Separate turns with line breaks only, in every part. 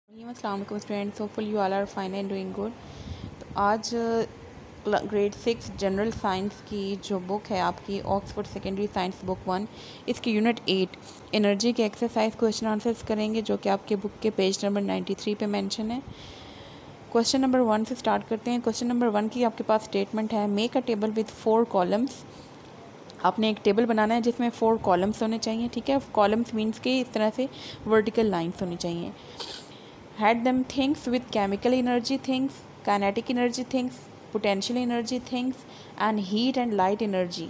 अस्सलाम वालेकुम students, hopeful you all are fine and doing good. तो आज ग्रेड 6 जनरल साइंस की जो बुक है आपकी ऑक्सफोर्ड सेकेंडरी साइंस बुक 1, इसकी यूनिट 8 एनर्जी के एक्सरसाइज क्वेश्चन आंसर्स करेंगे, जो कि आपके बुक के पेज नंबर 93 पे मेंशन है। क्वेश्चन नंबर 1 से स्टार्ट करते हैं। क्वेश्चन नंबर 1 की आपके पास स्टेटमेंट है, make a table with 4 columns. आपने एक टेबल बनाना है जिसमें 4 कॉलम्स होने चाहिए, ठीक है। कॉलम्स मीन्स के इस तरह से वर्टिकल लाइन्स होनी चाहिए। Had them things with chemical energy things, kinetic energy things, potential energy things, and heat and light energy.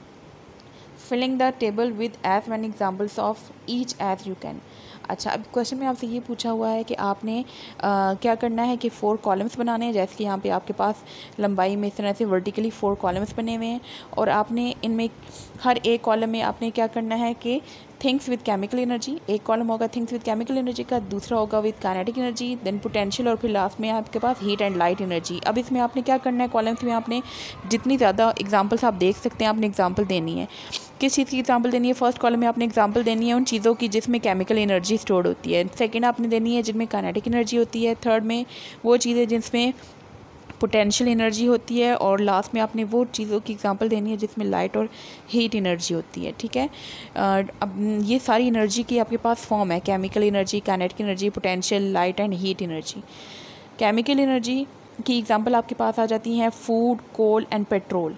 Filling the table with as many examples of each as you can. अच्छा, अब question में आपसे ये पूछा हुआ है कि आपने क्या करना है कि 4 कॉलम्स बनाने हैं। जैसे कि यहाँ पे आपके पास लंबाई में इस तरह से वर्टिकली 4 कॉलम्स बने हुए हैं, और आपने इनमें हर एक कॉलम में आपने क्या करना है कि थिंग्स विद केमिकल एनर्जी, एक कॉलम होगा थिंग्स विद केमिकल एनर्जी का, दूसरा होगा with kinetic energy, then potential, और फिर लास्ट में आपके पास हीट एंड लाइट एनर्जी। अब इसमें आपने क्या करना है, कॉलम्स में आपने जितनी ज़्यादा एग्जांपल्स आप देख सकते हैं आपने एग्जांपल देनी है। किस चीज़ की एग्जांपल देनी है? फर्स्ट कॉलम में आपने एग्जांपल देनी है उन चीज़ों की जिसमें केमिकल एनर्जी स्टोर्ड होती है। सेकेंड आपने देनी है जिनमें काइनेटिक एनर्जी होती है। थर्ड में वो चीज़ें जिसमें पोटेंशियल एनर्जी होती है, और लास्ट में आपने वो चीज़ों की एग्जांपल देनी है जिसमें लाइट और हीट एनर्जी होती है, ठीक है। अब ये सारी एनर्जी की आपके पास फॉर्म है, chemical energy, kinetic energy, potential, light and heat energy. Chemical energy की एग्जांपल आपके पास आ जाती हैं फूड, कोल एंड पेट्रोल।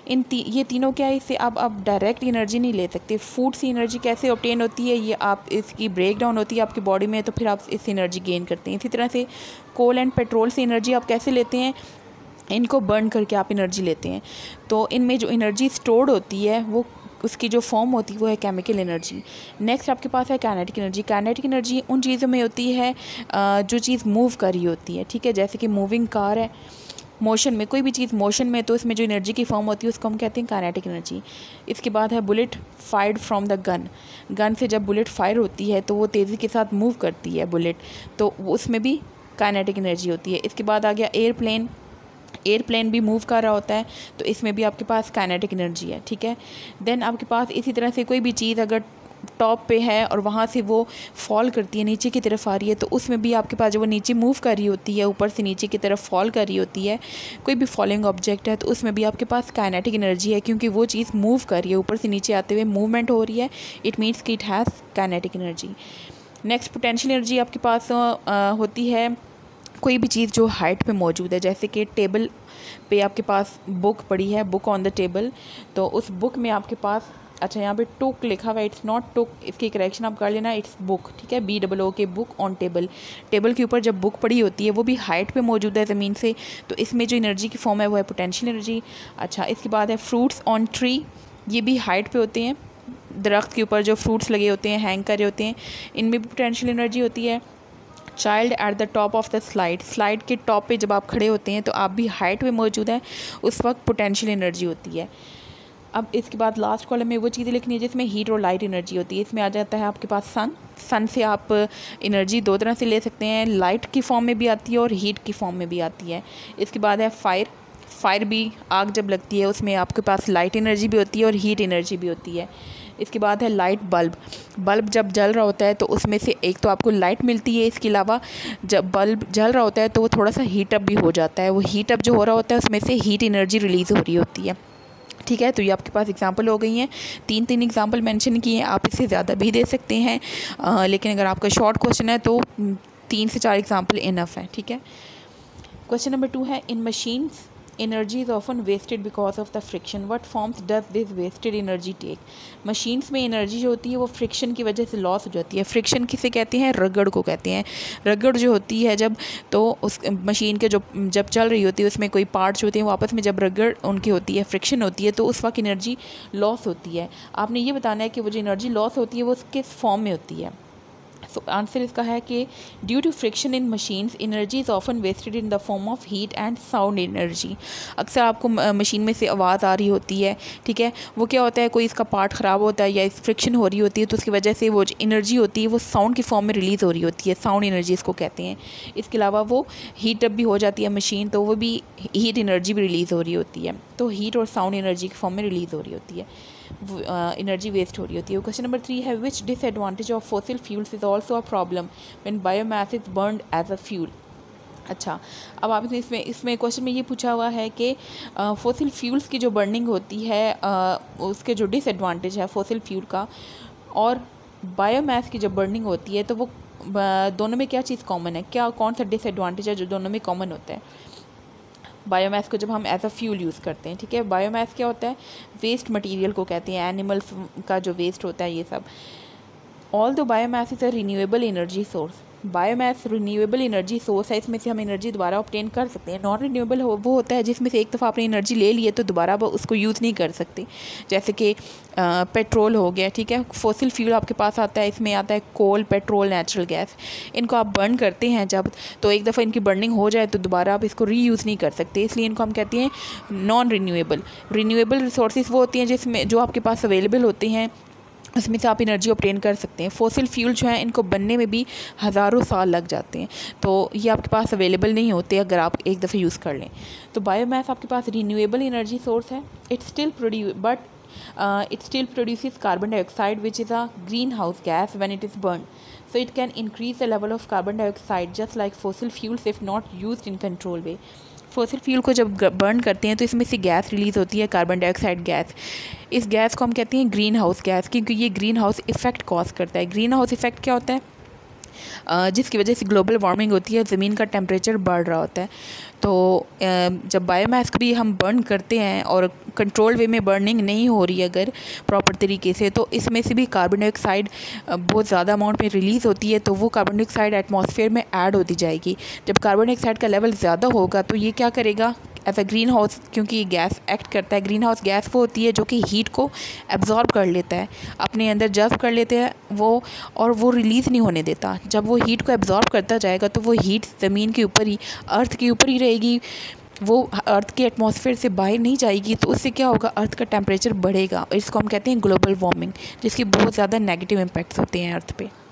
ये तीनों क्या है, इससे आप डायरेक्ट एनर्जी नहीं ले सकते। फूड से एनर्जी कैसे ऑब्टेन होती है, ये आप इसकी ब्रेक डाउन होती है आपकी बॉडी में, तो फिर आप इससे एनर्जी गेन करते हैं। इसी तरह से कोल एंड पेट्रोल से एनर्जी आप कैसे लेते हैं, इनको बर्न करके आप एनर्जी लेते हैं। तो इनमें जो एनर्जी स्टोर्ड होती है वो उसकी जो फॉर्म होती है वो है केमिकल एनर्जी। नेक्स्ट आपके पास है काइनेटिक एनर्जी। काइनेटिक एनर्जी उन चीज़ों में होती है जो चीज़ मूव कर रही होती है, ठीक है। जैसे कि मूविंग कार है, मोशन में कोई भी चीज़ मोशन में, तो इसमें जो एनर्जी की फॉर्म होती है उसको हम कहते हैं काइनेटिक एनर्जी। इसके बाद है bullet fired from the gun. Gun से जब बुलेट फायर होती है तो वो तेज़ी के साथ मूव करती है बुलेट, तो उसमें भी काइनेटिक एनर्जी होती है। इसके बाद आ गया एयरप्लेन। एयरप्लेन भी मूव कर रहा होता है, तो इसमें भी आपके पास काइनेटिक एनर्जी है, ठीक है। देन आपके पास इसी तरह से कोई भी चीज़ अगर टॉप पे है और वहाँ से वो फॉल करती है, नीचे की तरफ आ रही है, तो उसमें भी आपके पास जो वो नीचे मूव कर रही होती है, ऊपर से नीचे की तरफ फॉल कर रही होती है, कोई भी फॉलिंग ऑब्जेक्ट है, तो उसमें भी आपके पास काइनेटिक एनर्जी है, क्योंकि वो चीज़ मूव कर रही है, ऊपर से नीचे आते हुए मूवमेंट हो रही है। इट मीन्स कि it has kinetic energy. Next potential energy आपके पास होती है कोई भी चीज़ जो हाइट पे मौजूद है। जैसे कि टेबल पे आपके पास बुक पड़ी है, बुक ऑन द टेबल, तो उस बुक में आपके पास, अच्छा यहाँ पे टुक लिखा हुआ है, इट्स नॉट टुक, इसकी करेक्शन आप कर लेना, इट्स बुक, ठीक है। BOO के बुक ऑन टेबल। टेबल के ऊपर जब बुक पड़ी होती है वो भी हाइट पे मौजूद है ज़मीन से, तो इसमें जो एनर्जी की फॉर्म है वो है पोटेंशियल एनर्जी। अच्छा, इसके बाद है फ्रूट्स ऑन ट्री। ये भी हाइट पे होते हैं, दरख्त के ऊपर जो फ्रूट्स लगे होते हैं, हैंग करे होते हैं, इनमें भी पोटेंशियल एनर्जी होती है। Child at the top of the slide. Slide के टॉप पे जब आप खड़े होते हैं तो आप भी हाइट में मौजूद हैं, उस वक्त पोटेंशियल एनर्जी होती है। अब इसके बाद लास्ट कॉलम में वो चीज़ें लिखनी है जिसमें हीट और लाइट एनर्जी होती है। इसमें आ जाता है आपके पास सन। सन से आप एनर्जी दो तरह से ले सकते हैं, लाइट की फॉर्म में भी आती है और हीट की फॉर्म में भी आती है। इसके बाद है फायर। फायर भी, आग जब लगती है उसमें आपके पास लाइट एनर्जी भी होती है और हीट एनर्जी भी होती है। इसके बाद है लाइट बल्ब। बल्ब जब जल रहा होता है तो उसमें से एक तो आपको लाइट मिलती है, इसके अलावा जब बल्ब जल रहा होता है तो वो थोड़ा सा हीट अप भी हो जाता है। वो हीट अप जो हो रहा होता है उसमें से हीट एनर्जी रिलीज़ हो रही होती है, ठीक है। तो ये आपके पास एग्जांपल हो गई हैं, 3 एग्जांपल मेंशन किए हैं। आप इससे ज़्यादा भी दे सकते हैं, लेकिन अगर आपका शॉर्ट क्वेश्चन है तो 3 से 4 एग्जांपल इनफ है, ठीक है। क्वेश्चन नंबर 2 है, in machines energy is often wasted because of the friction, what forms does this wasted energy take. Machines में एनर्जी जो होती है वो फ्रिक्शन की वजह से लॉस हो जाती है। फ्रिक्शन किसे कहते हैं? रगड़ को कहते हैं। रगड़ जो होती है जब, तो उस मशीन के जो जब चल रही होती है उसमें कोई पार्ट्स होते हैं, वो आपस में जब रगड़ उनकी होती है, फ्रिक्शन होती है, तो उस वक्त एनर्जी लॉस होती है। आपने ये बताना है कि वो जो एनर्जी लॉस होती है वो किस फॉर्म में होती है। सो आंसर इसका है कि due to friction in machines energy is often wasted in the form of heat and sound energy. अक्सर आपको मशीन में से आवाज़ आ रही होती है, ठीक है। वो क्या होता है, कोई इसका पार्ट ख़राब होता है या इस फ्रिक्शन हो रही होती है, तो उसकी वजह से वो जो एनर्जी होती है वो साउंड की फॉर्म में रिलीज़ हो रही होती है, साउंड एनर्जी इसको कहते हैं। इसके अलावा वो हीट अप भी हो जाती है मशीन, तो वो भी हीट एनर्जी भी रिलीज़ हो रही होती है, तो हीट और साउंड एनर्जी की फॉर्म में रिलीज़ हो रही होती है। एनर्जी वेस्ट हो रही होती है। क्वेश्चन नंबर 3 है which disadvantage of fossil fuels is also a problem when biomass is burned as a fuel. अच्छा, अब आपने इसमें क्वेश्चन में ये पूछा हुआ है कि फॉसिल फ्यूल्स की जो बर्निंग होती है उसके जो डिसएडवांटेज है फॉसिल फ्यूल का और बायोमास की जब बर्निंग होती है तो वो दोनों में क्या चीज़ कॉमन है, क्या कौन सा डिसएडवांटेज है जो दोनों में कॉमन होता है। बायोमास को जब हम एज अ फ्यूल यूज़ करते हैं, ठीक है, बायोमास क्या होता है, वेस्ट मटेरियल को कहते हैं, एनिमल्स का जो वेस्ट होता है ये सब। Although biomass is a renewable energy source, biomass renewable energy source है, इसमें से हम एनर्जी दोबारा ऑब्टेन कर सकते हैं। नॉन रिन्यूएबल वो होता है जिसमें से एक दफ़ा आपने एनर्जी ले ली है तो दोबारा उसको यूज़ नहीं कर सकते, जैसे कि पेट्रोल हो गया, ठीक है। फॉसिल फ्यूल आपके पास आता है, इसमें आता है कोल, पेट्रोल, नेचुरल गैस। इनको आप बर्न करते हैं जब, तो एक दफ़ा इनकी बर्निंग हो जाए तो दोबारा आप इसको रीयूज़ नहीं कर सकते, इसलिए इनको हम कहते हैं नॉन रिन्यूएबल। रिन्यूएबल रिसोर्सेज वो होती हैं जिसमें जो आपके पास अवेलेबल होते हैं उसमें से आप एनर्जी ऑब्टेन कर सकते हैं। फॉसिल फ्यूल जो है इनको बनने में भी हज़ारों साल लग जाते हैं, तो ये आपके पास अवेलेबल नहीं होते अगर आप एक दफ़े यूज़ कर लें। तो बायोमास आपके पास रिन्यूएबल एनर्जी सोर्स है, it still produces carbon dioxide which is a greenhouse gas when it is burn, so it can increase the level of carbon dioxide just like fossil fuels if not used in control way। Fossil fuel को जब burn करते हैं तो इसमें से gas release होती है, carbon dioxide gas. इस गैस को हम कहते हैं ग्रीन हाउस गैस, क्योंकि ये ग्रीन हाउस इफ़ेक्ट कॉज करता है। ग्रीन हाउस इफ़ेक्ट क्या होता है, जिसकी वजह से ग्लोबल वार्मिंग होती है, ज़मीन का टेम्परेचर बढ़ रहा होता है। तो जब बायोमास को भी हम बर्न करते हैं और कंट्रोल वे में बर्निंग नहीं हो रही अगर प्रॉपर तरीके से, तो इसमें से भी कार्बन डाइऑक्साइड बहुत ज़्यादा अमाउंट में रिलीज़ होती है, तो वो कार्बन डाइऑक्साइड एटमॉस्फेयर में ऐड होती जाएगी। जब कार्बन डाइऑक्साइड का लेवल ज़्यादा होगा तो ये क्या करेगा, एज अ ग्रीन हाउस, क्योंकि ये गैस एक्ट करता है। ग्रीन हाउस गैस वो होती है जो कि हीट को एब्जॉर्ब कर लेता है, अपने अंदर जज़्ब कर लेते हैं वो, और वो रिलीज़ नहीं होने देता। जब वो हीट को एब्जॉर्ब करता जाएगा तो वो हीट ज़मीन के ऊपर ही, अर्थ के ऊपर ही रहेगी, वो अर्थ के एटमॉस्फेयर से बाहर नहीं जाएगी। तो उससे क्या होगा, अर्थ का टेम्परेचर बढ़ेगा, और इसको हम कहते हैं ग्लोबल वार्मिंग, जिसकी बहुत ज़्यादा नेगेटिव इम्पैक्ट्स होते हैं अर्थ पे।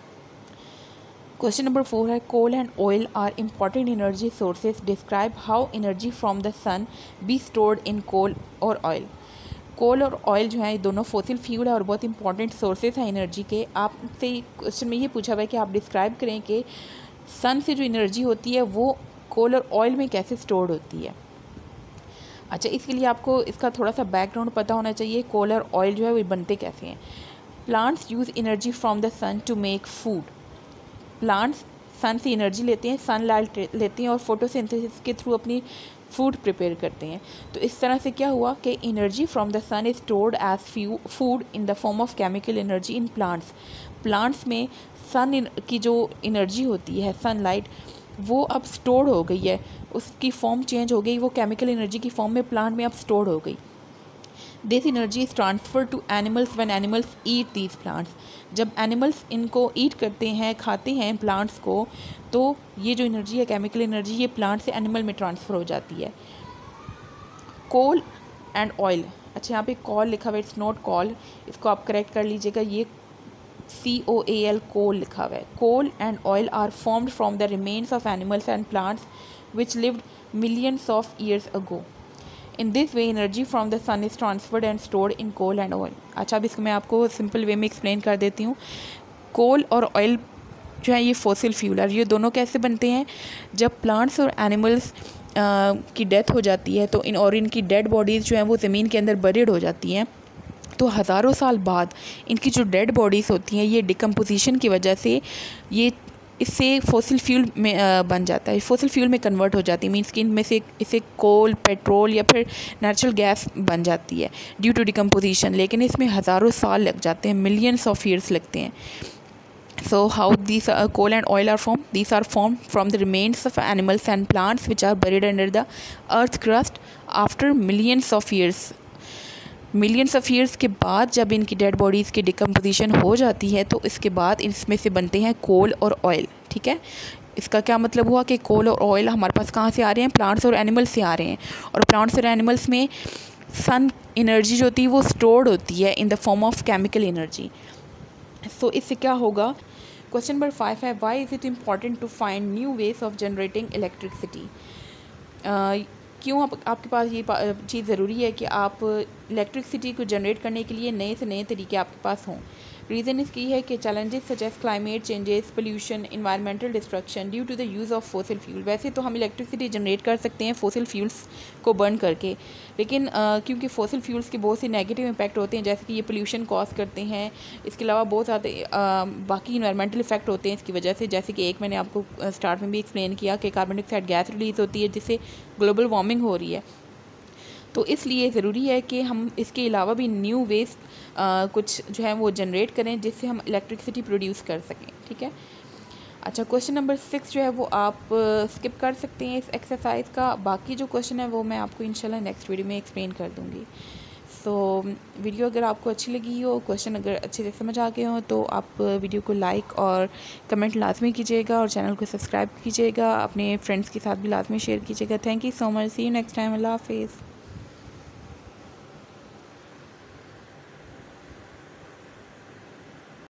क्वेश्चन नंबर 4 है coal and oil are important energy sources, describe how energy from the sun be stored in coal और ऑयल। कोल और ऑयल जो है ये दोनों फॉसिल फ्यूल है और बहुत इंपॉर्टेंट सोर्सेज हैं एनर्जी के। आपसे क्वेश्चन में ये पूछा हुआ है कि आप डिस्क्राइब करें कि सन से जो एनर्जी होती है वो कोल और ऑयल में कैसे स्टोर्ड होती है। अच्छा, इसके लिए आपको इसका थोड़ा सा बैकग्राउंड पता होना चाहिए। कोल और ऑयल जो है वो बनते कैसे हैं। Plants use energy from the sun to make food, plants sun से एनर्जी लेते हैं, सनलाइट लेते हैं और फोटोसिंथेसिस के थ्रू अपनी फूड प्रिपेयर करते हैं। तो इस तरह से क्या हुआ कि energy from the sun is stored as food in the form of chemical energy in plants. Plants में सन की जो एनर्जी होती है, सनलाइट, वो अब स्टोर्ड हो गई है, उसकी फॉर्म चेंज हो गई, वो केमिकल एनर्जी की फॉर्म में प्लांट में अब स्टोर्ड हो गई। This energy is transfer to animals when animals eat these plants. जब एनिमल्स इनको ईट करते हैं, खाते हैं प्लांट्स को, तो ये जो एनर्जी है, केमिकल एनर्जी, ये प्लांट से एनिमल में ट्रांसफ़र हो जाती है। कोल एंड ऑयल, अच्छा यहाँ पे कॉल लिखा हुआ है, इट्स नॉट कॉल, इसको आप करेक्ट कर लीजिएगा, ये COAL कोल लिखा हुआ है। Coal and oil are formed from the remains of animals and plants which lived millions of years ago. In this way energy from the sun is transferred and stored in coal and oil. अच्छा, अब इसको मैं आपको simple way में explain कर देती हूँ। कोल और ऑयल जो है ये फॉसिल फ्यूल है, ये दोनों कैसे बनते हैं, जब प्लांट्स और एनिमल्स की डेथ हो जाती है तो इनकी डेड बॉडीज़ जो हैं वो ज़मीन के अंदर बरीड हो जाती हैं। तो हज़ारों साल बाद इनकी जो डेड बॉडीज़ होती हैं ये डिकम्पोजिशन की वजह से ये इससे फॉसिल फ्यूल में बन जाता है, फॉसिल फ्यूल में कन्वर्ट हो जाती है। मीन्स कि इनमें से इसे कोल, पेट्रोल या फिर नेचुरल गैस बन जाती है ड्यू टू डिकम्पोजिशन। लेकिन इसमें हज़ारों साल लग जाते हैं, मिलियंस ऑफ ईयर्स लगते हैं। So how these coal and oil are formed? These are formed from the remains of animals and plants which are buried under the earth crust after millions of years. Millions of years के बाद जब इनकी dead bodies की decomposition हो जाती है तो इसके बाद इसमें से बनते हैं कोल और ऑयल। ठीक है, इसका क्या मतलब हुआ कि कोल और ऑयल हमारे पास कहाँ से आ रहे हैं, प्लांट्स और एनिमल्स से आ रहे हैं। और प्लांट्स और एनिमल्स में सन एनर्जी जो होती है वो स्टोर्ड होती है in the form of chemical energy. So इससे क्या होगा। क्वेश्चन नंबर 5 है why is it important to find new ways of generating electricity. क्यों आपके पास ये चीज़ ज़रूरी है कि आप इलेक्ट्रिसिटी को जनरेट करने के लिए नए से नए तरीके आपके पास हों। रीज़न इसकी है कि challenges such as climate changes, pollution, environmental destruction due to the use of fossil fuel. वैसे तो हम इलेक्ट्रिसिटी जनरेट कर सकते हैं फोसिल फ्यूल्स को बर्न करके, लेकिन क्योंकि फोसिल फ्यूल्स के बहुत से नेगेटिव इम्पैक्ट होते हैं, जैसे कि ये पोल्यूशन कॉज करते हैं, इसके अलावा बहुत ज़्यादा बाकी इन्वायरमेंटल इफेक्ट होते हैं इसकी वजह से। जैसे कि एक मैंने आपको स्टार्ट में भी एक्सप्लेन किया कि कार्बन डाइऑक्साइड गैस रिलीज़ होती है जिससे ग्लोबल वार्मिंग हो रही है। तो इसलिए ज़रूरी है कि हम इसके अलावा भी न्यू वेज कुछ जो है वो जनरेट करें जिससे हम इलेक्ट्रिसिटी प्रोड्यूस कर सकें। ठीक है। अच्छा, क्वेश्चन नंबर 6 जो है वो आप स्किप कर सकते हैं इस एक्सरसाइज का। बाकी जो क्वेश्चन है वो मैं आपको इंशाल्लाह नेक्स्ट वीडियो में एक्सप्लेन कर दूँगी। सो वीडियो अगर आपको अच्छी लगी हो, क्वेश्चन अगर अच्छे से समझ आ गए हो, तो आप वीडियो को लाइक और कमेंट लाजमी कीजिएगा और चैनल को सब्सक्राइब कीजिएगा। अपने फ्रेंड्स के साथ भी लाजमी शेयर कीजिएगा। Thank you so much. See you next time. अल्लाह हाफिज़।